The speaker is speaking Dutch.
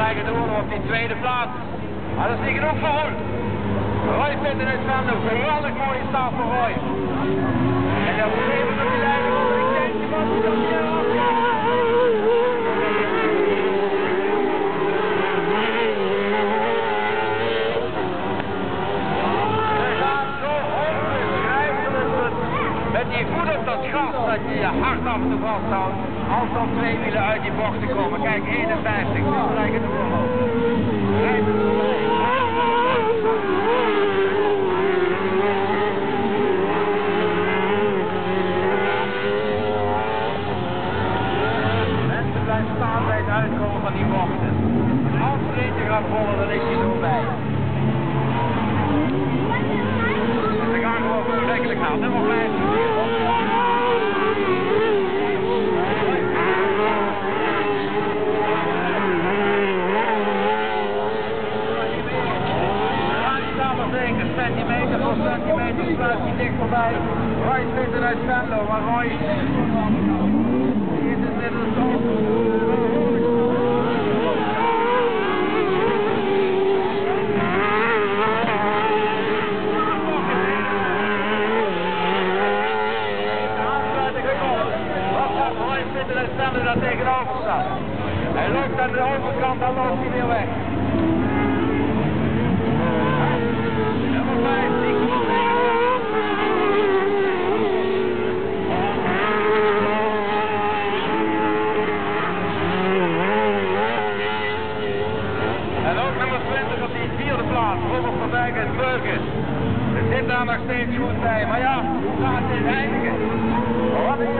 krijgen door op die tweede plaats. Maar dat is niet genoeg voor Roy. Roy vindt uit Venlo. Geweldig mooie start voor Roy. En dat is even op die lijn. Ik denk die man die dat hier afgaat. Met die voet op dat gras dat je je hard af en toe vasthoudt, als dan twee wielen uit die bochten komen. Kijk, 51, nu gelijk het omhoog. Rijdt het voorbij. Mensen blijven staan bij het uitkomen van die bochten. Als er eentje gaat rollen, dan is hij er voorbij. En ze gaan gewoon verschrikkelijk gaan. Nummer 5. Centimeter voor centimeter sluit hij dicht voorbij. Roy zit uit Venlo, maar Roy die is inmiddels op. De aansluiting gekomen. Wat gaat Roy zitten uit Venlo daar tegenover staat? Hij loopt aan de overkant, dan loopt hij weer weg. Robert van Dijk uit Brugge. Er zit daar nog steeds goed bij, maar ja, hoe gaat dit eindigen? Wat